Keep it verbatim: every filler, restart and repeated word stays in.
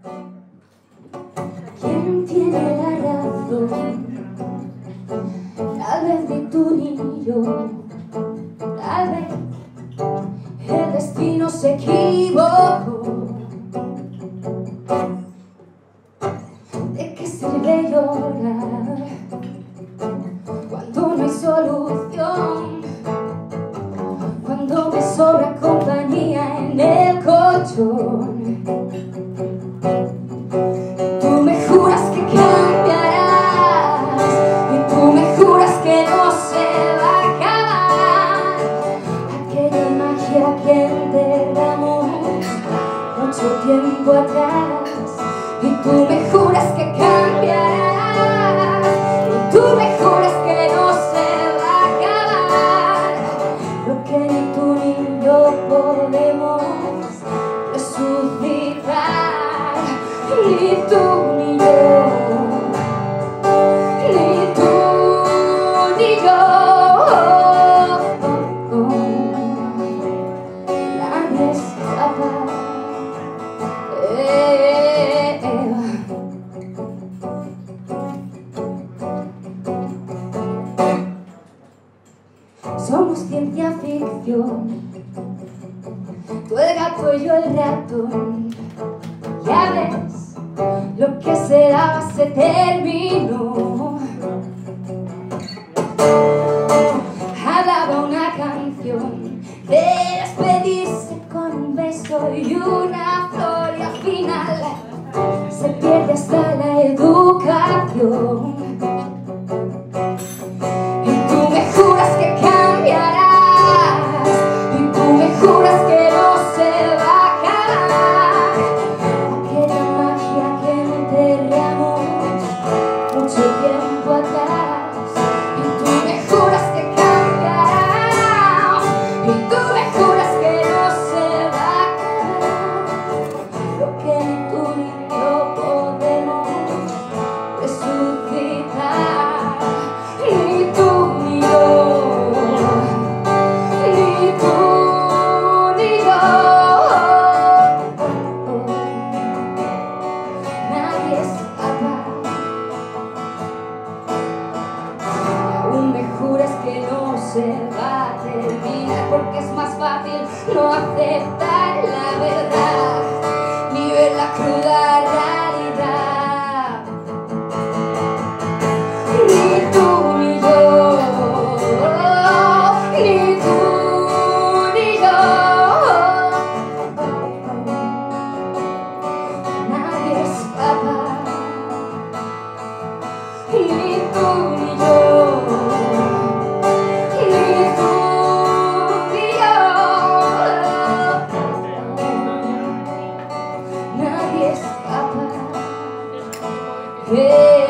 ¿Quién tiene la razón? Tal vez ni tú ni yo. Tal vez el destino se equivocó. ¿De qué sirve llorar cuando no hay solución? Cuando me sobra compañía en el colchón. Tú me juras que cambiarás y tú me juras que no se va a acabar aquella magia que enterramos mucho tiempo atrás. Y tú me juras que cambiarás y tú me juras que no se va a acabar lo que ni tú ni yo podemos resucitar. Ni tú ni yo, ni tú ni yo, nadie escapa. Eh, eh. Somos ciencia ficción, tú el gato y yo el ratón. Ya ves, lo que se daba se terminó. Hablaba una canción de despedirse con un beso y una flor, y al final se pierde hasta la educación. Y tú me juras que cambiarás y tú me juras que no se va a acabar aquella magia que enterramos mucho tiempo atrás. Y tú me juras que cambiarás y tú me juras que no se va a acabar lo que ni tú ni yo podemos resucitar. Ni tú ni yo, ni tú ni yo, nadie escapa. Y aún me juras que no se va a terminar porque es más fácil no aceptar la verdad ni ver la cruda realidad. Ni tú ni yo, ni tú ni yo, nadie escapa. Ni tú ni yo, ni tú ni yo, nadie escapa. Hey.